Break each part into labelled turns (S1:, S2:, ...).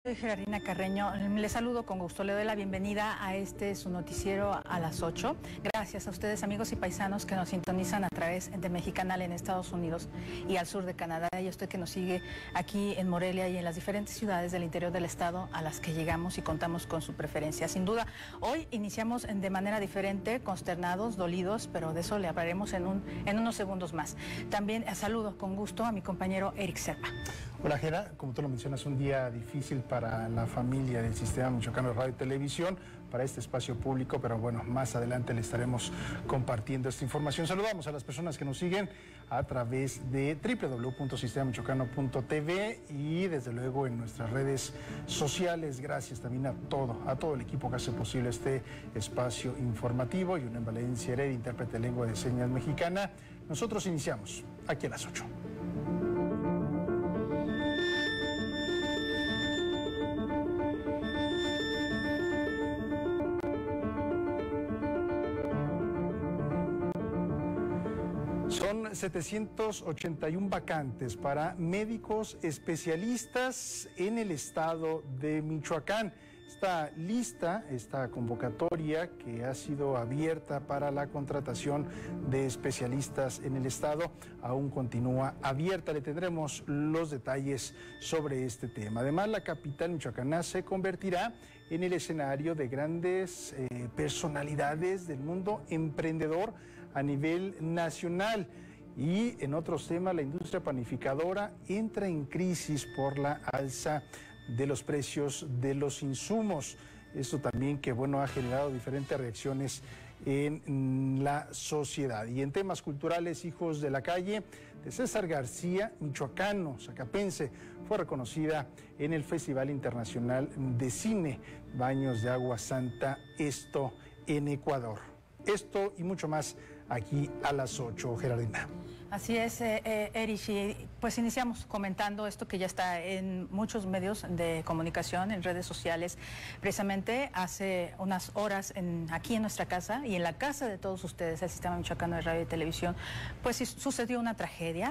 S1: Soy Gerardina Carreño, les saludo con gusto, le doy la bienvenida a su noticiero a las 8. Gracias a ustedes, amigos y paisanos que nos sintonizan a través de Mexicanal en Estados Unidos y al sur de Canadá, y a usted que nos sigue aquí en Morelia y en las diferentes ciudades del interior del estado a las que llegamos y contamos con su preferencia. Sin duda, hoy iniciamos de manera diferente, consternados, dolidos, pero de eso le hablaremos en unos segundos más. También saludo con gusto a mi compañero Eric Serpa.
S2: Hola Gera, como tú lo mencionas, un día difícil para la familia del Sistema Michoacano de Radio y Televisión, para este espacio público, pero bueno, más adelante le estaremos compartiendo esta información. Saludamos a las personas que nos siguen a través de www.sistemamichoacano.tv y desde luego en nuestras redes sociales. Gracias también a todo el equipo que hace posible este espacio informativo. Y una en Valencia Heredia, intérprete de lengua de señas mexicana. Nosotros iniciamos aquí a las 8. Son 781 vacantes para médicos especialistas en el estado de Michoacán. Esta lista, esta convocatoria que ha sido abierta para la contratación de especialistas en el estado, aún continúa abierta. Le tendremos los detalles sobre este tema. Además, la capital michoacana se convertirá en el escenario de grandes personalidades del mundo emprendedor a nivel nacional. Y en otros temas, la industria panificadora entra en crisis por la alza de los precios de los insumos. Esto también que, bueno, ha generado diferentes reacciones en la sociedad. Y en temas culturales, Hijos de la Calle, de César García, michoacano, zacapense, fue reconocida en el Festival Internacional de Cine Baños de Agua Santa, esto en Ecuador. Esto y mucho más aquí a las 8, Gerardina.
S1: Así es, Erich, y pues iniciamos comentando esto que ya está en muchos medios de comunicación, en redes sociales. Precisamente hace unas horas aquí en nuestra casa y en la casa de todos ustedes, el Sistema Michoacano de Radio y Televisión, pues sucedió una tragedia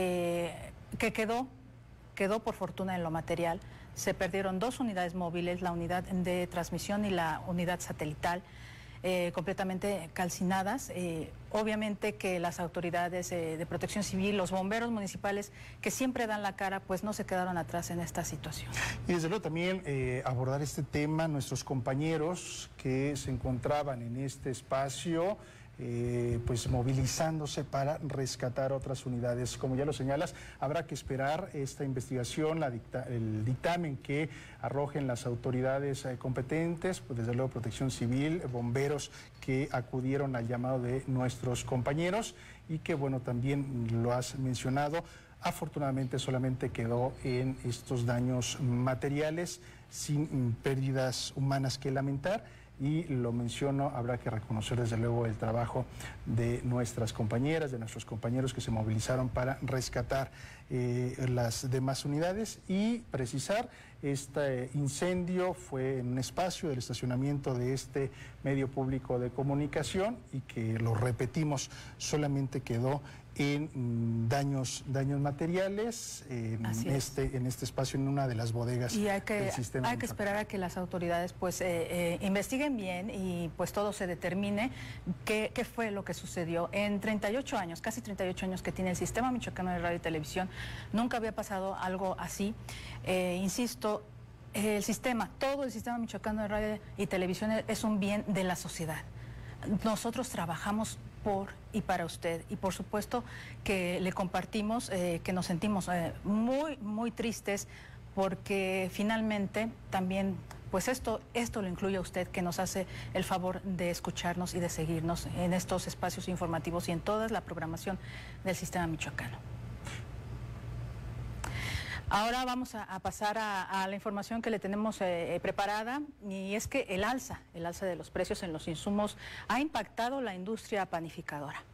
S1: que quedó por fortuna en lo material. Se perdieron 2 unidades móviles, la unidad de transmisión y la unidad satelital, completamente calcinadas. Obviamente que las autoridades de protección civil, los bomberos municipales, que siempre dan la cara, pues no se quedaron atrás en esta situación.
S2: Y desde luego también abordar este tema, nuestros compañeros que se encontraban en este espacio, pues movilizándose para rescatar otras unidades. Como ya lo señalas, habrá que esperar esta investigación, el dictamen que arrojen las autoridades competentes, pues desde luego Protección Civil, bomberos que acudieron al llamado de nuestros compañeros y que, bueno, también lo has mencionado, afortunadamente solamente quedó en estos daños materiales, sin pérdidas humanas que lamentar. Y lo menciono, habrá que reconocer desde luego el trabajo de nuestras compañeras, de nuestros compañeros que se movilizaron para rescatar las demás unidades y precisar, este incendio fue en un espacio del estacionamiento de este medio público de comunicación y que, lo repetimos, solamente quedó en daños materiales en este espacio, en una de las bodegas del sistema.
S1: Hay que esperar a que las autoridades pues investiguen bien y pues todo se determine qué fue lo que sucedió. En 38 años, casi 38 años que tiene el Sistema Michoacano de Radio y Televisión, nunca había pasado algo así. Insisto, todo el Sistema Michoacano de Radio y Televisión es un bien de la sociedad. Nosotros trabajamos por y para usted, y por supuesto que le compartimos que nos sentimos muy tristes, porque finalmente también pues esto lo incluye a usted, que nos hace el favor de escucharnos y de seguirnos en estos espacios informativos y en toda la programación del Sistema Michoacano. Ahora vamos a pasar a la información que le tenemos preparada, y es que el alza de los precios en los insumos ha impactado la industria panificadora.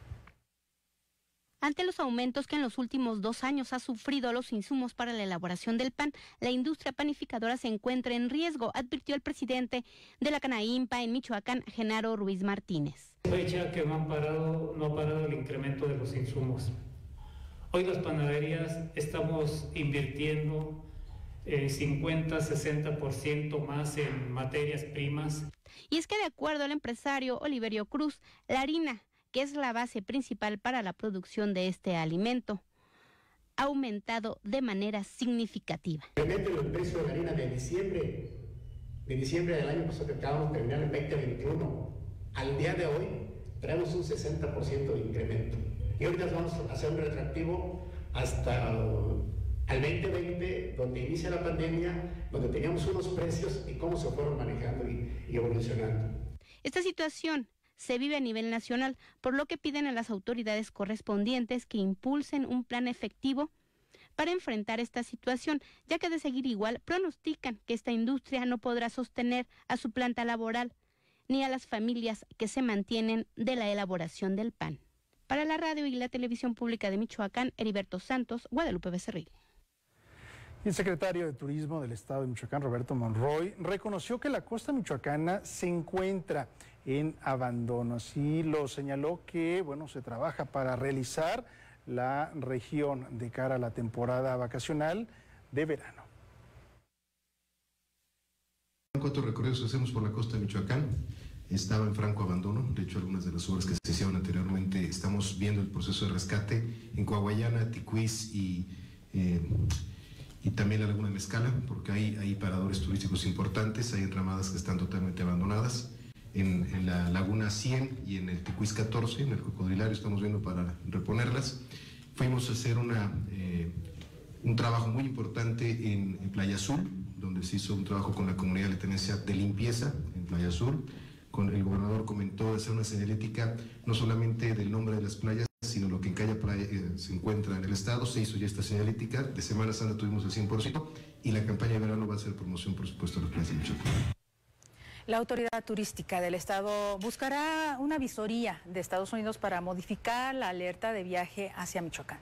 S3: Ante los aumentos que en los últimos 2 años ha sufrido los insumos para la elaboración del pan, la industria panificadora se encuentra en riesgo, advirtió el presidente de la Canaimpa en Michoacán, Genaro Ruiz Martínez.
S4: Fecha que no ha parado el incremento de los insumos. Hoy las panaderías estamos invirtiendo 50-60% más en materias primas.
S3: Y es que de acuerdo al empresario Oliverio Cruz, la harina, que es la base principal para la producción de este alimento, ha aumentado de manera significativa.
S5: Realmente el precio de la harina de diciembre del año pasado, que acabamos de terminar el 2021, al día de hoy traemos un 60% de incremento. Y ahorita vamos a hacer un retroactivo hasta al 2020, donde inicia la pandemia, donde teníamos unos precios y cómo se fueron manejando y evolucionando.
S3: Esta situación se vive a nivel nacional, por lo que piden a las autoridades correspondientes que impulsen un plan efectivo para enfrentar esta situación, ya que de seguir igual pronostican que esta industria no podrá sostener a su planta laboral ni a las familias que se mantienen de la elaboración del pan. Para la radio y la televisión pública de Michoacán, Heriberto Santos, Guadalupe Becerril.
S2: El secretario de Turismo del Estado de Michoacán, Roberto Monroy, reconoció que la costa michoacana se encuentra en abandono. Así lo señaló que, se trabaja para realizar la región de cara a la temporada vacacional de verano.
S6: 4 recorridos que hacemos por la costa de Michoacán. Estaba en franco abandono. De hecho, algunas de las obras que se hicieron anteriormente, estamos viendo el proceso de rescate en Coahuayana, Ticuís y también la Laguna de Mezcala, porque hay paradores turísticos importantes, hay enramadas que están totalmente abandonadas. En la Laguna 100 y en el Ticuís 14, en el Cocodrilario, estamos viendo para reponerlas. Fuimos a hacer un trabajo muy importante en Playa Azul, donde se hizo un trabajo con la comunidad de tenencia de limpieza en Playa Azul. El gobernador comentó de hacer una señalética no solamente del nombre de las playas, sino lo que en cada playa se encuentra en el estado. Se hizo ya esta señalética, de Semana Santa tuvimos el 100% y la campaña de verano va a ser promoción, por supuesto, de las playas de Michoacán.
S1: La autoridad turística del estado buscará una visoría de Estados Unidos para modificar la alerta de viaje hacia Michoacán.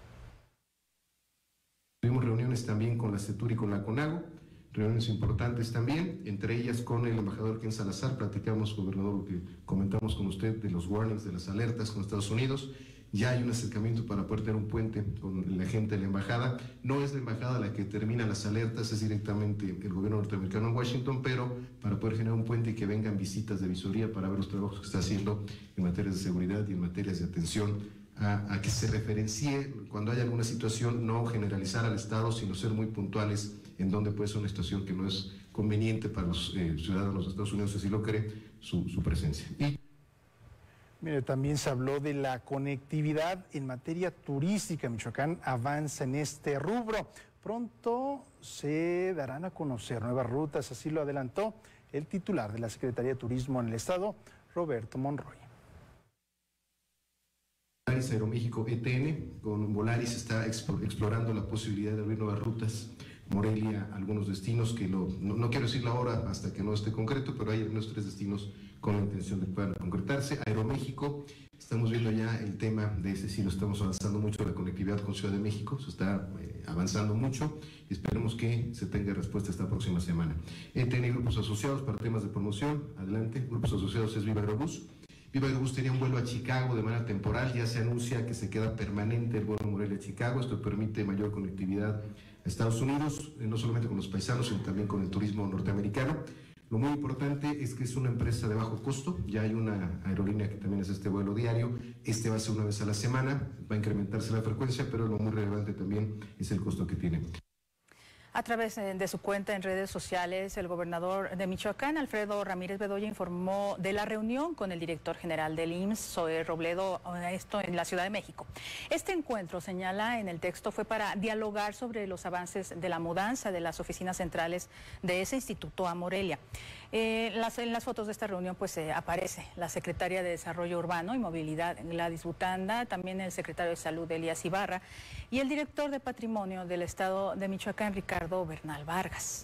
S6: Tuvimos reuniones también con la CETUR y con la CONAGO, reuniones importantes también, entre ellas con el embajador Ken Salazar. Platicamos, gobernador, lo que comentamos con usted de los warnings, de las alertas con Estados Unidos. Ya hay un acercamiento para poder tener un puente con la gente de la embajada. No es la embajada la que termina las alertas, es directamente el gobierno norteamericano en Washington, pero para poder generar un puente y que vengan visitas de visoría para ver los trabajos que está haciendo en materias de seguridad y en materias de atención a que se referencie cuando haya alguna situación, no generalizar al Estado, sino ser muy puntuales en donde puede ser una situación que no es conveniente para los ciudadanos de Estados Unidos, si lo cree, su presencia.
S2: Mire, también se habló de la conectividad en materia turística. Michoacán avanza en este rubro. Pronto se darán a conocer nuevas rutas, así lo adelantó el titular de la Secretaría de Turismo en el Estado, Roberto Monroy.
S6: Aeroméxico ETN, con Volaris está explorando la posibilidad de abrir nuevas rutas. Morelia, algunos destinos que no quiero decirlo ahora hasta que no esté concreto, pero hay unos 3 destinos con la intención de que puedan concretarse. Aeroméxico, estamos viendo ya el tema de ese, sí lo estamos avanzando mucho, la conectividad con Ciudad de México, se está avanzando mucho y esperemos que se tenga respuesta esta próxima semana. ETN, grupos asociados para temas de promoción, adelante, grupos asociados es Viva Aerobús. Viva Aerobús tenía un vuelo a Chicago de manera temporal, ya se anuncia que se queda permanente el vuelo Morelia-Chicago, esto permite mayor conectividad a Estados Unidos, no solamente con los paisanos, sino también con el turismo norteamericano. Lo muy importante es que es una empresa de bajo costo, ya hay una aerolínea que también hace este vuelo diario, este va a ser una vez a la semana, va a incrementarse la frecuencia, pero lo muy relevante también es el costo que tiene.
S1: A través de su cuenta en redes sociales, el gobernador de Michoacán, Alfredo Ramírez Bedoya, informó de la reunión con el director general del IMSS, Zoé Robledo, esto en la Ciudad de México. Este encuentro, señala en el texto, fue para dialogar sobre los avances de la mudanza de las oficinas centrales de ese instituto a Morelia. En las fotos de esta reunión pues aparece la secretaria de Desarrollo Urbano y Movilidad, Gladys Butanda, también el secretario de Salud, Elías Ibarra, y el director de Patrimonio del Estado de Michoacán, Ricardo Bernal Vargas.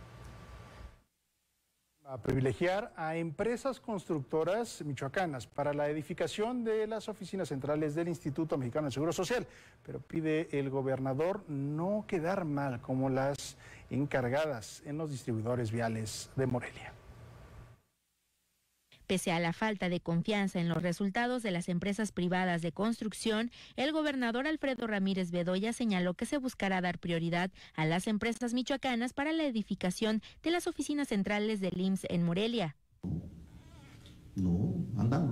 S2: A privilegiar a empresas constructoras michoacanas para la edificación de las oficinas centrales del Instituto Mexicano de Seguro Social, pero pide el gobernador no quedar mal como las encargadas en los distribuidores viales de Morelia.
S7: Pese a la falta de confianza en los resultados de las empresas privadas de construcción, el gobernador Alfredo Ramírez Bedoya señaló que se buscará dar prioridad a las empresas michoacanas para la edificación de las oficinas centrales del IMSS en Morelia.
S8: No, andan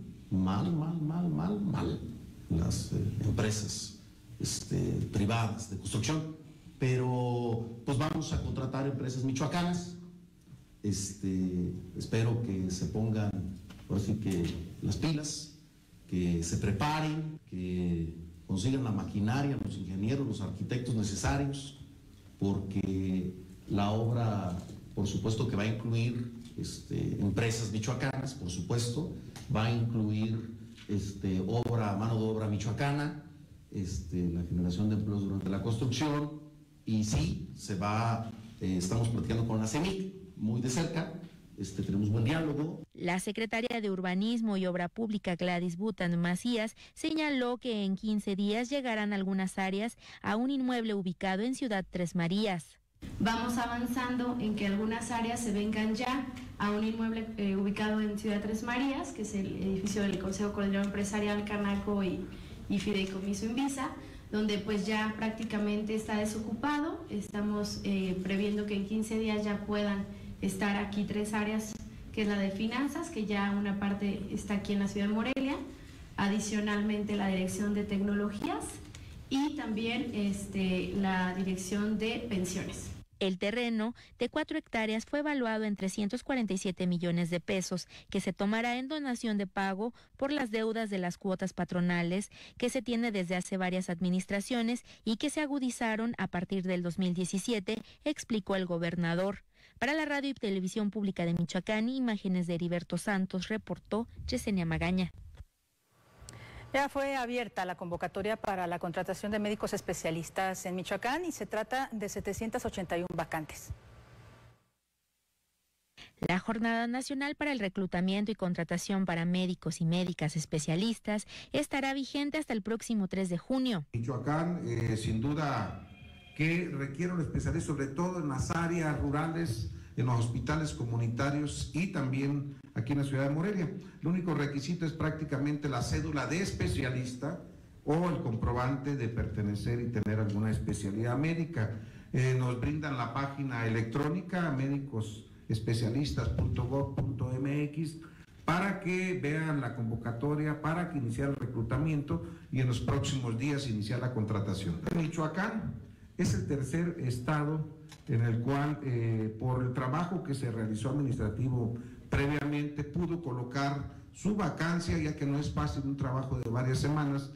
S8: mal las empresas privadas de construcción, pero pues vamos a contratar empresas michoacanas. Espero que se pongan, por así que las pilas, que se preparen, que consigan la maquinaria, los ingenieros, los arquitectos necesarios, porque la obra, por supuesto que va a incluir empresas michoacanas, por supuesto, va a incluir mano de obra michoacana, la generación de empleos durante la construcción, y sí, estamos platicando con la CEMIC muy de cerca, tenemos buen diálogo.
S7: La secretaria de Urbanismo y Obra Pública, Gladys Butan Macías, señaló que en 15 días llegarán algunas áreas a un inmueble ubicado en Ciudad Tres Marías.
S9: Vamos avanzando en que algunas áreas se vengan ya a un inmueble ubicado en Ciudad Tres Marías, que es el edificio del Consejo Coordinador Empresarial Canaco y Fideicomiso Invisa, donde pues ya prácticamente está desocupado. Estamos previendo que en 15 días ya puedan estar aquí 3 áreas, que es la de finanzas, que ya una parte está aquí en la ciudad de Morelia, adicionalmente la dirección de tecnologías y también la dirección de pensiones.
S7: El terreno de 4 hectáreas fue evaluado en 347 millones de pesos, que se tomará en donación de pago por las deudas de las cuotas patronales que se tiene desde hace varias administraciones y que se agudizaron a partir del 2017, explicó el gobernador. Para la Radio y Televisión Pública de Michoacán, imágenes de Heriberto Santos, reportó Yesenia Magaña.
S1: Ya fue abierta la convocatoria para la contratación de médicos especialistas en Michoacán y se trata de 781 vacantes.
S7: La Jornada Nacional para el Reclutamiento y Contratación para Médicos y Médicas Especialistas estará vigente hasta el próximo 3 de junio.
S10: Michoacán, sin duda, que requiere un especialista, sobre todo en las áreas rurales, en los hospitales comunitarios y también aquí en la ciudad de Morelia. El único requisito es prácticamente la cédula de especialista o el comprobante de pertenecer y tener alguna especialidad médica. Nos brindan la página electrónica médicosespecialistas.gov.mx para que vean la convocatoria, para que inicie el reclutamiento y en los próximos días iniciar la contratación. Michoacán es el tercer estado en el cual, por el trabajo que se realizó administrativo previamente, pudo colocar su vacancia, ya que no es fácil un trabajo de varias semanas,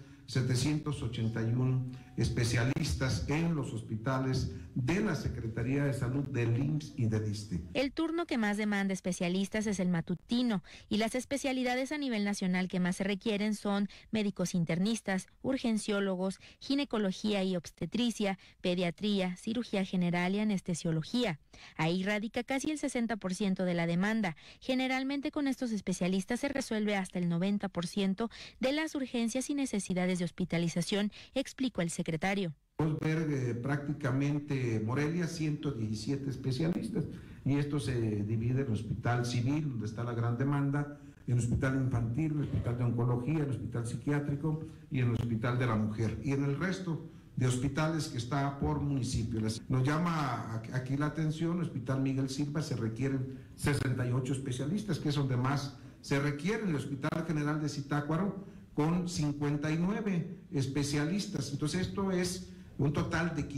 S10: 781 especialistas en los hospitales de la Secretaría de Salud del IMSS y del ISSSTE.
S7: El turno que más demanda especialistas es el matutino y las especialidades a nivel nacional que más se requieren son médicos internistas, urgenciólogos, ginecología y obstetricia, pediatría, cirugía general y anestesiología. Ahí radica casi el 60% de la demanda. Generalmente con estos especialistas se resuelve hasta el 90% de las urgencias y necesidades de hospitalización, explicó el secretario.
S10: Podemos ver prácticamente Morelia, 117 especialistas, y esto se divide en el hospital civil, donde está la gran demanda, en el hospital infantil, en el hospital de oncología, en el hospital psiquiátrico y en el hospital de la mujer, y en el resto de hospitales que está por municipio. Nos llama aquí la atención, el Hospital Miguel Silva se requieren 68 especialistas, que es donde más se requiere, el Hospital General de Zitácuaro, con 59 especialistas. Entonces esto es un total de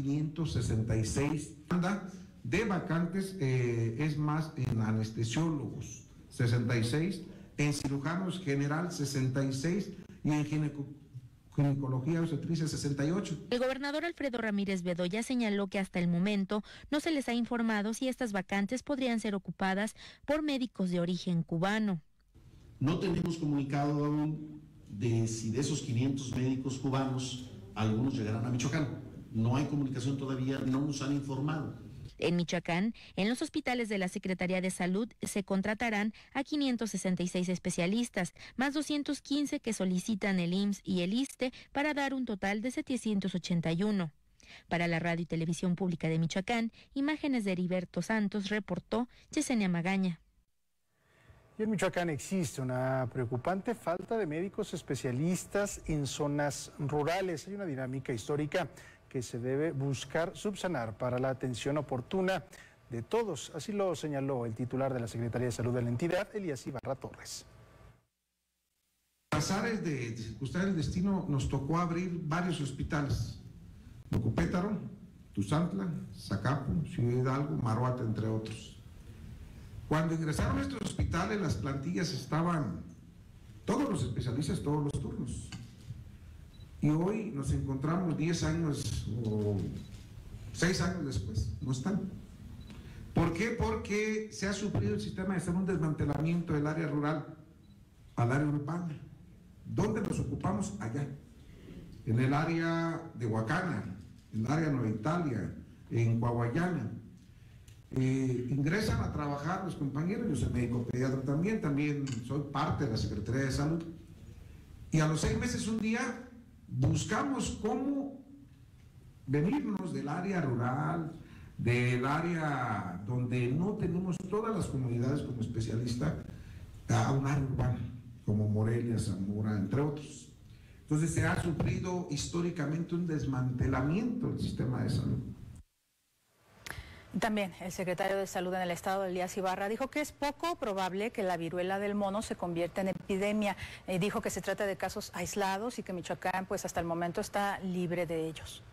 S10: 566 de vacantes, es más en anestesiólogos 66, en cirujanos general 66 y en ginecología obstetricia 68.
S7: El gobernador Alfredo Ramírez Bedoya señaló que hasta el momento no se les ha informado si estas vacantes podrían ser ocupadas por médicos de origen cubano.
S8: No tenemos comunicado aún de si de esos 500 médicos cubanos algunos llegarán a Michoacán. No hay comunicación todavía, no nos han informado.
S7: En Michoacán, en los hospitales de la Secretaría de Salud se contratarán a 566 especialistas, más 215 que solicitan el IMSS y el ISSSTE para dar un total de 781. Para la Radio y Televisión Pública de Michoacán, imágenes de Heriberto Santos, reportó Yesenia Magaña.
S2: Y en Michoacán existe una preocupante falta de médicos especialistas en zonas rurales. Hay una dinámica histórica que se debe buscar subsanar para la atención oportuna de todos. Así lo señaló el titular de la Secretaría de Salud de la entidad, Elías Ibarra Torres.
S10: Azares de circunstancias del destino nos tocó abrir varios hospitales: Ocupétaro, Tuzantla, Zacapu, Ciudad Hidalgo, Maruata, entre otros. Cuando ingresaron a estos hospitales, las plantillas estaban, todos los especialistas, todos los turnos. Y hoy nos encontramos 10 años o 6 años después, no están. ¿Por qué? Porque se ha sufrido el sistema de salud un desmantelamiento del área rural al área urbana. ¿Dónde nos ocupamos? Allá, en el área de Huacana, en el área de Nueva Italia, en Coahuayana. Ingresan a trabajar los compañeros, yo soy médico pediatra también soy parte de la Secretaría de Salud, y a los 6 meses, un día, buscamos cómo venirnos del área rural, del área donde no tenemos todas las comunidades como especialista, a un área urbana, como Morelia, Zamora, entre otros. Entonces se ha sufrido históricamente un desmantelamiento del sistema de salud.
S1: También el secretario de Salud en el estado, Elías Ibarra, dijo que es poco probable que la viruela del mono se convierta en epidemia. Dijo que se trata de casos aislados y que Michoacán, pues hasta el momento, está libre de ellos.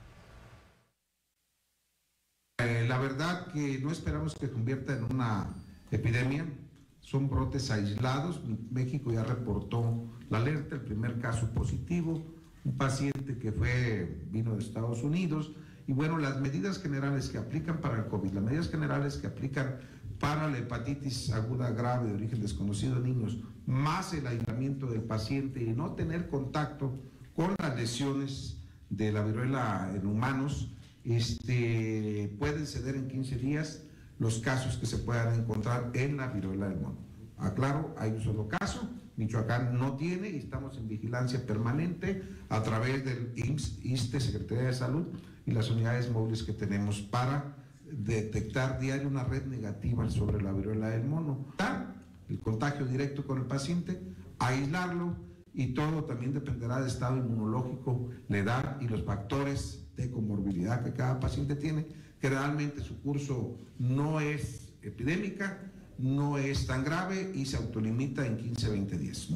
S10: La verdad que no esperamos que se convierta en una epidemia. Son brotes aislados. México ya reportó la alerta, el primer caso positivo, un paciente que vino de Estados Unidos. Y bueno, las medidas generales que aplican para el COVID, las medidas generales que aplican para la hepatitis aguda grave de origen desconocido en niños, más el aislamiento del paciente y no tener contacto con las lesiones de la viruela en humanos, pueden ceder en 15 días los casos que se puedan encontrar en la viruela del mono. Aclaro, hay un solo caso, Michoacán no tiene, y estamos en vigilancia permanente a través del IMSS, ISSSTE, Secretaría de Salud, y las unidades móviles que tenemos para detectar diario una red negativa sobre la viruela del mono. El contagio directo con el paciente, aislarlo, y todo también dependerá del estado inmunológico, la edad y los factores de comorbilidad que cada paciente tiene, que realmente su curso no es epidémica, no es tan grave y se autolimita en 15-20 días.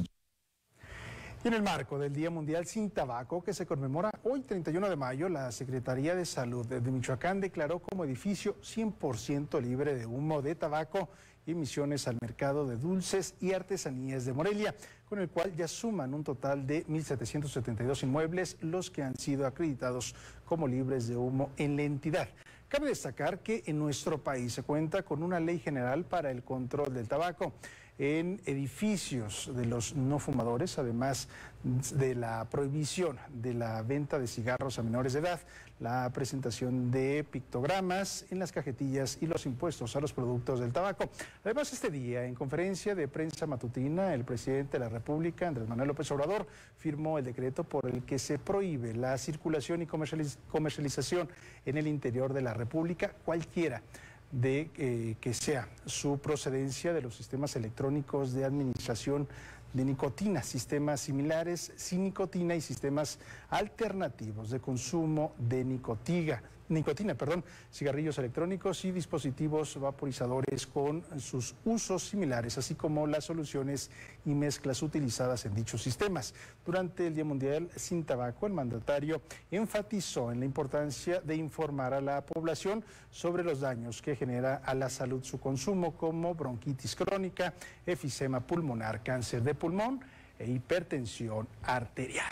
S2: Y en el marco del Día Mundial Sin Tabaco, que se conmemora hoy 31 de mayo, la Secretaría de Salud de Michoacán declaró como edificio 100% libre de humo de tabaco y emisiones al mercado de dulces y artesanías de Morelia, con el cual ya suman un total de 1.772 inmuebles los que han sido acreditados como libres de humo en la entidad. Cabe destacar que en nuestro país se cuenta con una ley general para el control del tabaco en edificios de los no fumadores, además de la prohibición de la venta de cigarros a menores de edad, la presentación de pictogramas en las cajetillas y los impuestos a los productos del tabaco. Además, este día, en conferencia de prensa matutina, el presidente de la República, Andrés Manuel López Obrador, firmó el decreto por el que se prohíbe la circulación y comercialización en el interior de la República, cualquiera de que sea su procedencia, de los sistemas electrónicos de administración de nicotina, sistemas similares sin nicotina y sistemas alternativos de consumo de nicotina, cigarrillos electrónicos y dispositivos vaporizadores con sus usos similares, así como las soluciones y mezclas utilizadas en dichos sistemas. Durante el Día Mundial Sin Tabaco, el mandatario enfatizó en la importancia de informar a la población sobre los daños que genera a la salud su consumo, como bronquitis crónica, efisema pulmonar, cáncer de pulmón e hipertensión arterial.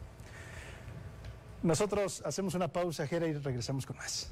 S2: Nosotros hacemos una pausa, Jera, y regresamos con más.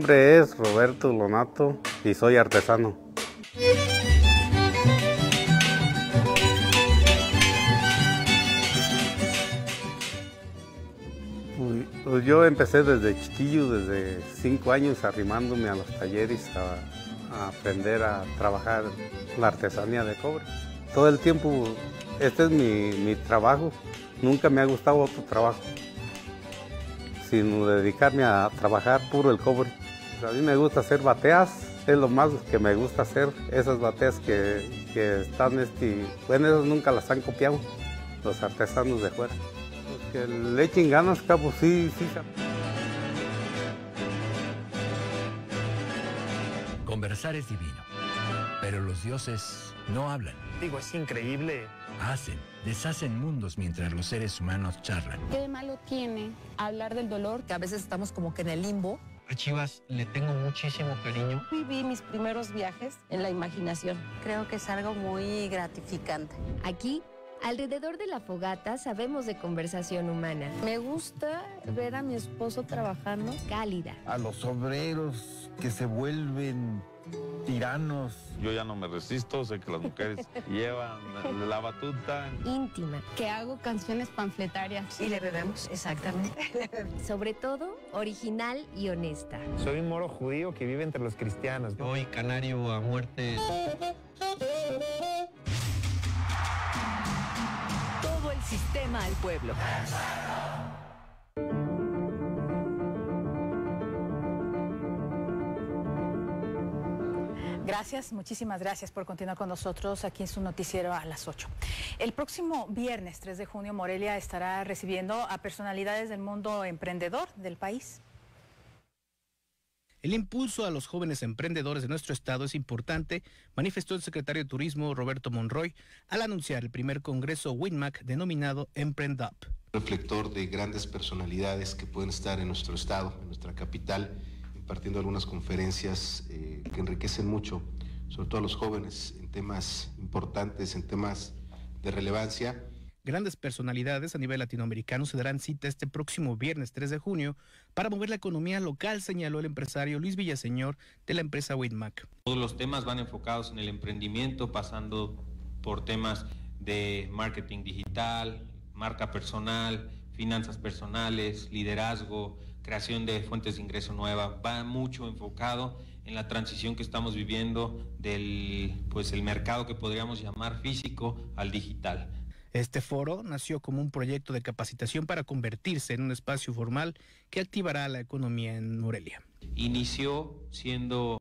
S11: nombre es Roberto Lonato y soy artesano. Pues yo empecé desde chiquillo, desde 5 años, arrimándome a los talleres a aprender a trabajar la artesanía de cobre. Todo el tiempo, este es mi trabajo, nunca me ha gustado otro trabajo, sino dedicarme a trabajar puro el cobre. A mí me gusta hacer bateas, es lo más que me gusta hacer, esas bateas que están, bueno, esas nunca las han copiado los artesanos de fuera. Que le echen ganas, cabo, sí.
S12: Conversar es divino, pero los dioses no hablan.
S13: Digo, es increíble.
S12: Hacen, deshacen mundos mientras los seres humanos charlan.
S14: ¿Qué de malo tiene hablar del dolor? Que a veces estamos como que en el limbo.
S13: A Chivas le tengo muchísimo cariño.
S14: Viví mis primeros viajes en la imaginación.
S15: Creo que es algo muy gratificante.
S16: Aquí, alrededor de la fogata, sabemos de conversación humana.
S14: Me gusta ver a mi esposo trabajando.
S16: Cálida.
S17: A los obreros que se vuelven tiranos.
S18: Yo ya no me resisto, sé que las mujeres llevan la batuta.
S16: Íntima.
S14: Que hago canciones panfletarias.
S15: Y le bebemos, exactamente.
S16: Sobre todo, original y honesta.
S13: Soy un moro judío que vive entre los cristianos.
S19: Soy canario a muerte.
S20: Todo el sistema al pueblo.
S1: Gracias, muchísimas gracias por continuar con nosotros aquí en su noticiero a las 8. El próximo viernes 3 de junio, Morelia estará recibiendo a personalidades del mundo emprendedor del país.
S21: El impulso a los jóvenes emprendedores de nuestro estado es importante, manifestó el secretario de Turismo Roberto Monroy al anunciar el primer congreso WINMAC denominado Emprend Up.
S6: Reflector de grandes personalidades que pueden estar en nuestro estado, en nuestra capital, impartiendo algunas conferencias que enriquecen mucho, sobre todo a los jóvenes, en temas importantes, en temas de relevancia.
S21: Grandes personalidades a nivel latinoamericano se darán cita este próximo viernes 3 de junio para mover la economía local, señaló el empresario Luis Villaseñor de la empresa WINMAC.
S22: Todos los temas van enfocados en el emprendimiento, pasando por temas de marketing digital, marca personal, finanzas personales, liderazgo, creación de fuentes de ingreso nueva. Va mucho enfocado en la transición que estamos viviendo del el mercado que podríamos llamar físico al digital.
S21: Este foro nació como un proyecto de capacitación para convertirse en un espacio formal que activará la economía en Morelia.
S22: Inició siendo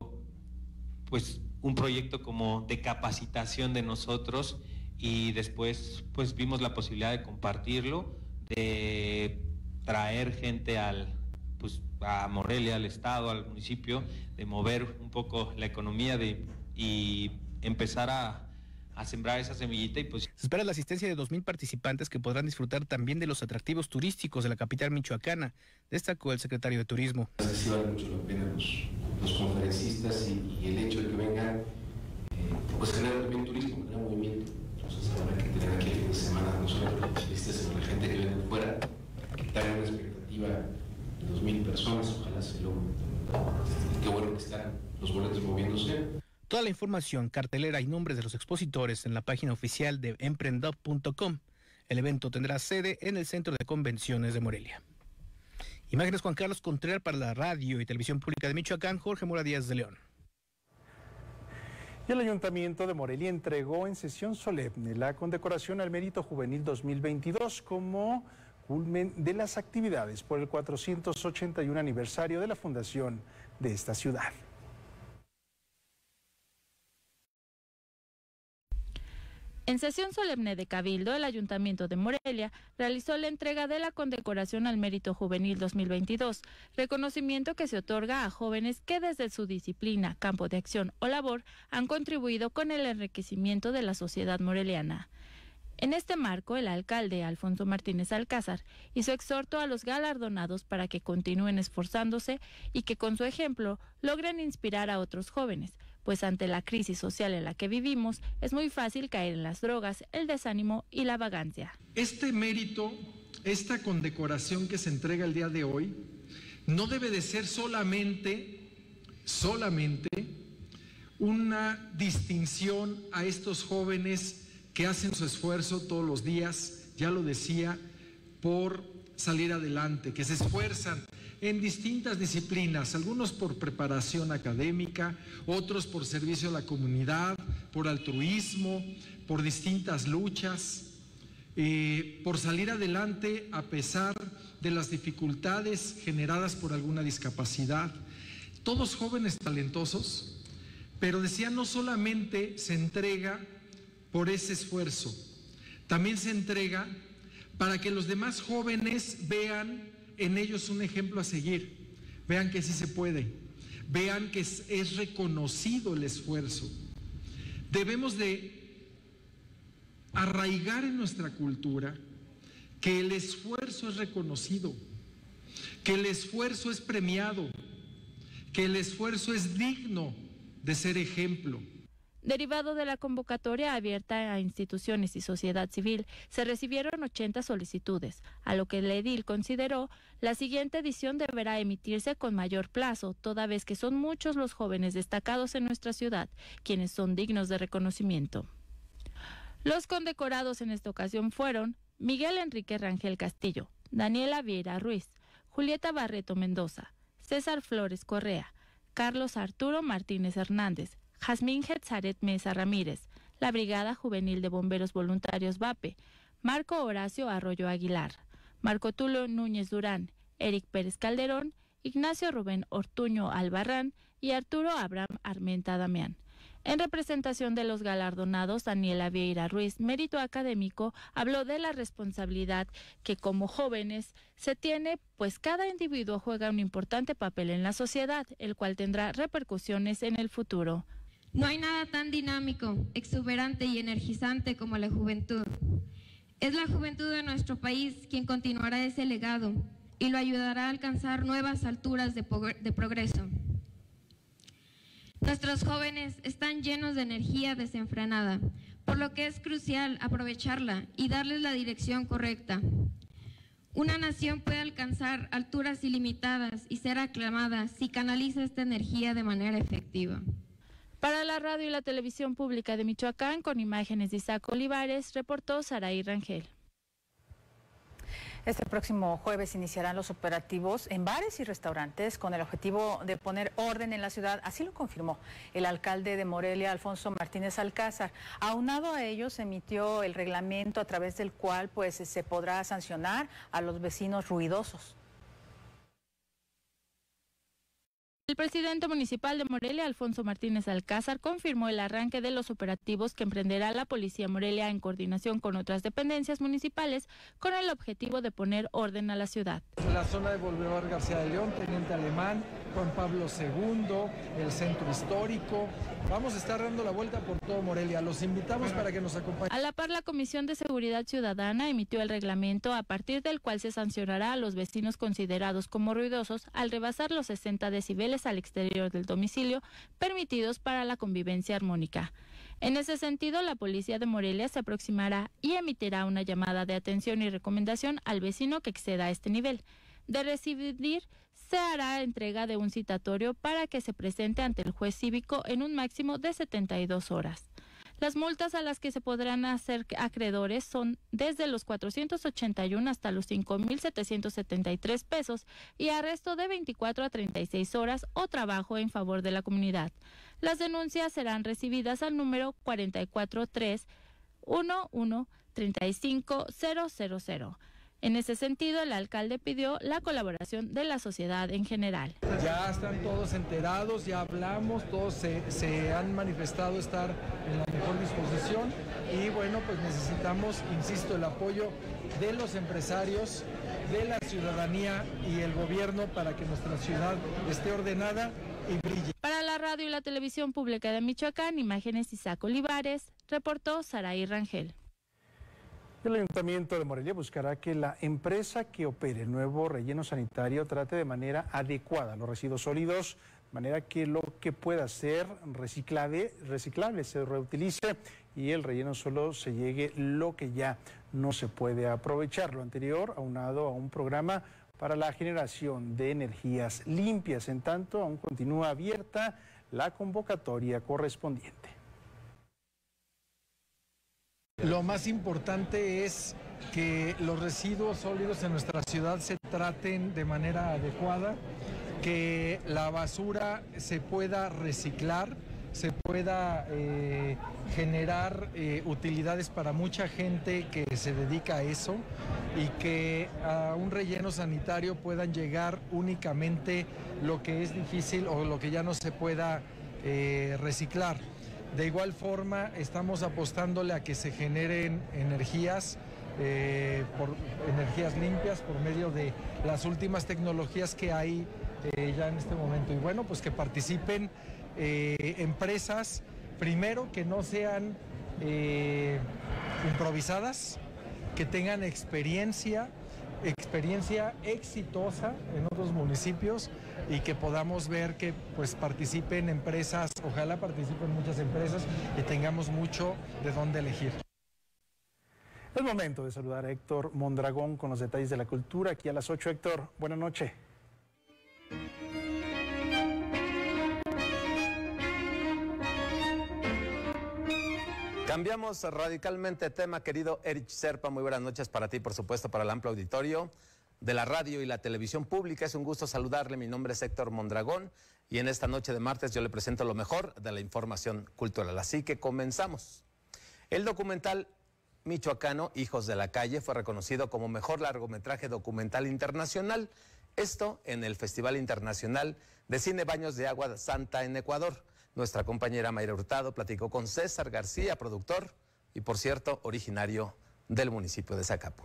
S22: un proyecto como de capacitación de nosotros y después vimos la posibilidad de compartirlo, de traer gente a Morelia, al estado, al municipio, de mover un poco la economía y empezar a sembrar esa semillita y
S21: Se espera la asistencia de 2,000 participantes que podrán disfrutar también de los atractivos turísticos de la capital michoacana, destacó el secretario de Turismo.
S6: Sí vale mucho la pena los conferencistas y el hecho de que vengan, genera también turismo, genera movimiento. Entonces habrá que tener aquí el fin de semana no solo los turistas, sino la gente que viene de fuera, que tengan una expectativa de 2,000 personas, ojalá se logre. Qué bueno que están los boletos moviéndose.
S21: Toda la información, cartelera y nombres de los expositores en la página oficial de emprendup.com. El evento tendrá sede en el Centro de Convenciones de Morelia. Imágenes Juan Carlos Contreras para la Radio y Televisión Pública de Michoacán, Jorge Mora Díaz de León.
S2: Y el Ayuntamiento de Morelia entregó en sesión solemne la condecoración al Mérito Juvenil 2022 como culmen de las actividades por el 481 aniversario de la fundación de esta ciudad.
S23: En sesión solemne de Cabildo, el Ayuntamiento de Morelia realizó la entrega de la condecoración al Mérito Juvenil 2022, reconocimiento que se otorga a jóvenes que desde su disciplina, campo de acción o labor han contribuido con el enriquecimiento de la sociedad moreliana. En este marco, el alcalde Alfonso Martínez Alcázar hizo exhorto a los galardonados para que continúen esforzándose y que con su ejemplo logren inspirar a otros jóvenes, pues ante la crisis social en la que vivimos es muy fácil caer en las drogas, el desánimo y la vagancia.
S24: Este mérito, esta condecoración que se entrega el día de hoy, no debe de ser solamente
S3: solamente una distinción a estos jóvenes que hacen su esfuerzo todos los días, ya lo decía, por salir adelante, que se esfuerzan en distintas disciplinas, algunos por preparación académica, otros por servicio a la comunidad, por altruismo, por distintas luchas, por salir adelante a pesar de las dificultades generadas por alguna discapacidad. Todos jóvenes talentosos, pero decía, no solamente se entrega por ese esfuerzo, también se entrega para que los demás jóvenes vean en ellos un ejemplo a seguir, vean que sí se puede, vean que es reconocido el esfuerzo. Debemos de arraigar en nuestra cultura que el esfuerzo es reconocido, que el esfuerzo es premiado, que el esfuerzo es digno de ser ejemplo.
S23: Derivado de la convocatoria abierta a instituciones y sociedad civil, se recibieron 80 solicitudes, a lo que el edil consideró la siguiente edición deberá emitirse con mayor plazo, toda vez que son muchos los jóvenes destacados en nuestra ciudad, quienes son dignos de reconocimiento. Los condecorados en esta ocasión fueron Miguel Enrique Rangel Castillo, Daniela Vieira Ruiz, Julieta Barreto Mendoza, César Flores Correa, Carlos Arturo Martínez Hernández, Jazmín Hetzaret Mesa Ramírez, la Brigada Juvenil de Bomberos Voluntarios VAPE, Marco Horacio Arroyo Aguilar, Marco Tulio Núñez Durán, Eric Pérez Calderón, Ignacio Rubén Ortuño Albarrán y Arturo Abraham Armenta Damián. En representación de los galardonados, Daniela Vieira Ruiz, mérito académico, habló de la responsabilidad que como jóvenes se tiene, pues cada individuo juega un importante papel en la sociedad, el cual tendrá repercusiones en el futuro.
S4: No hay nada tan dinámico, exuberante y energizante como la juventud. Es la juventud de nuestro país quien continuará ese legado y lo ayudará a alcanzar nuevas alturas de progreso. Nuestros jóvenes están llenos de energía desenfrenada, por lo que es crucial aprovecharla y darles la dirección correcta. Una nación puede alcanzar alturas ilimitadas y ser aclamada si canaliza esta energía de manera efectiva.
S23: Para la radio y la televisión pública de Michoacán, con imágenes de Isaac Olivares, reportó Saraí Rangel.
S1: Este próximo jueves iniciarán los operativos en bares y restaurantes con el objetivo de poner orden en la ciudad. Así lo confirmó el alcalde de Morelia, Alfonso Martínez Alcázar. Aunado a ello, se emitió el reglamento a través del cual se podrá sancionar a los vecinos ruidosos.
S23: El presidente municipal de Morelia, Alfonso Martínez Alcázar, confirmó el arranque de los operativos que emprenderá la Policía Morelia en coordinación con otras dependencias municipales con el objetivo de poner orden a la ciudad.
S5: La zona de Bolívar García de León, Teniente Alemán, Juan Pablo II, el centro histórico. Vamos a estar dando la vuelta por todo Morelia. Los invitamos para que nos acompañen.
S23: A la par, la Comisión de Seguridad Ciudadana emitió el reglamento a partir del cual se sancionará a los vecinos considerados como ruidosos al rebasar los 60 decibeles al exterior del domicilio permitidos para la convivencia armónica. En ese sentido, la Policía de Morelia se aproximará y emitirá una llamada de atención y recomendación al vecino que exceda este nivel. De recibir, se hará entrega de un citatorio para que se presente ante el juez cívico en un máximo de 72 horas. Las multas a las que se podrán hacer acreedores son desde los 481 hasta los 5,773 pesos y arresto de 24 a 36 horas o trabajo en favor de la comunidad. Las denuncias serán recibidas al número 443-11-35000. En ese sentido, el alcalde pidió la colaboración de la sociedad en general.
S5: Ya están todos enterados, ya hablamos, todos se han manifestado estar en la mejor disposición y bueno, pues necesitamos, insisto, el apoyo de los empresarios, de la ciudadanía y el gobierno para que nuestra ciudad esté ordenada y brille.
S23: Para la radio y la televisión pública de Michoacán, imágenes Isaac Olivares, reportó Saraí Rangel.
S2: El Ayuntamiento de Morelia buscará que la empresa que opere el nuevo relleno sanitario trate de manera adecuada los residuos sólidos, de manera que lo que pueda ser reciclable se reutilice y el relleno solo se llegue lo que ya no se puede aprovechar. Lo anterior aunado a un programa para la generación de energías limpias. En tanto, aún continúa abierta la convocatoria correspondiente.
S5: Lo más importante es que los residuos sólidos en nuestra ciudad se traten de manera adecuada, que la basura se pueda reciclar, se pueda generar utilidades para mucha gente que se dedica a eso y que a un relleno sanitario puedan llegar únicamente lo que es difícil o lo que ya no se pueda reciclar. De igual forma, estamos apostándole a que se generen energías limpias por medio de las últimas tecnologías que hay ya en este momento. Y bueno, pues que participen empresas, primero que no sean improvisadas, que tengan experiencia exitosa en otros municipios y que podamos ver que pues participen empresas, ojalá participen muchas empresas y tengamos mucho de dónde elegir.
S2: Es momento de saludar a Héctor Mondragón con los detalles de la cultura. Aquí a las 8, Héctor, buenas noches.
S7: Cambiamos radicalmente de tema, querido Erich Serpa. Muy buenas noches para ti, por supuesto, para el amplio auditorio de la radio y la televisión pública. Es un gusto saludarle. Mi nombre es Héctor Mondragón y en esta noche de martes yo le presento lo mejor de la información cultural. Así que comenzamos. El documental michoacano Hijos de la Calle fue reconocido como mejor largometraje documental internacional. Esto en el Festival Internacional de Cine Baños de Agua Santa en Ecuador. Nuestra compañera Mayra Hurtado platicó con César García, productor y, por cierto, originario del municipio de Zacapu.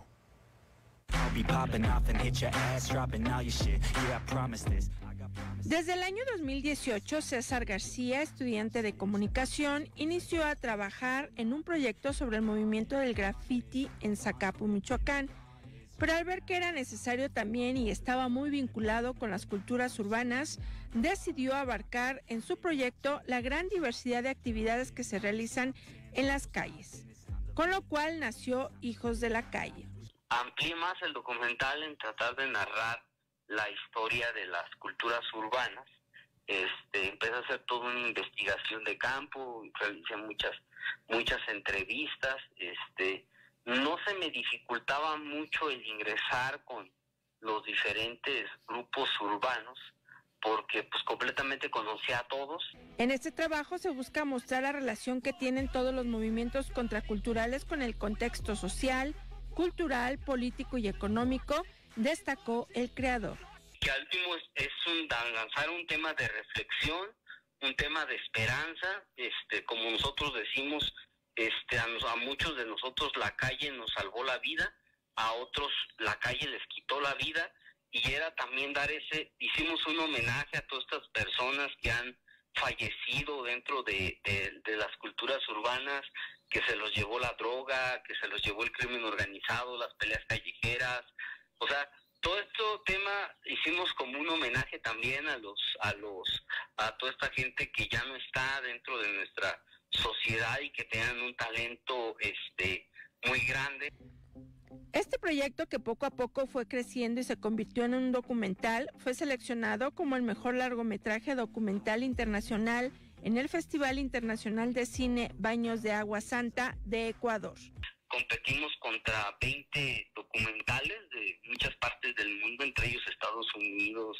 S8: Desde el año 2018, César García, estudiante de comunicación, inició a trabajar en un proyecto sobre el movimiento del graffiti en Zacapu, Michoacán. Pero al ver que era necesario también y estaba muy vinculado con las culturas urbanas, decidió abarcar en su proyecto la gran diversidad de actividades que se realizan en las calles, con lo cual nació Hijos de la Calle.
S9: Amplié más el documental en tratar de narrar la historia de las culturas urbanas. Empecé a hacer toda una investigación de campo, realicé muchas entrevistas, no se me dificultaba mucho el ingresar con los diferentes grupos urbanos porque pues completamente conocía a todos.
S8: En este trabajo se busca mostrar la relación que tienen todos los movimientos contraculturales con el contexto social, cultural, político y económico, destacó el creador.
S9: Que al último es lanzar un tema de reflexión, un tema de esperanza, como nosotros decimos, a muchos de nosotros la calle nos salvó la vida, a otros la calle les quitó la vida, y era también hicimos un homenaje a todas estas personas que han fallecido dentro de las culturas urbanas, que se los llevó la droga, que se los llevó el crimen organizado, las peleas callejeras, o sea, todo este tema hicimos como un homenaje también a toda esta gente que ya no está dentro de nuestra sociedad y que tengan un talento muy grande.
S8: Este proyecto, que poco a poco fue creciendo y se convirtió en un documental, fue seleccionado como el mejor largometraje documental internacional en el Festival Internacional de Cine Baños de Agua Santa de Ecuador.
S9: Competimos contra 20 documentales de muchas partes del mundo, entre ellos Estados Unidos,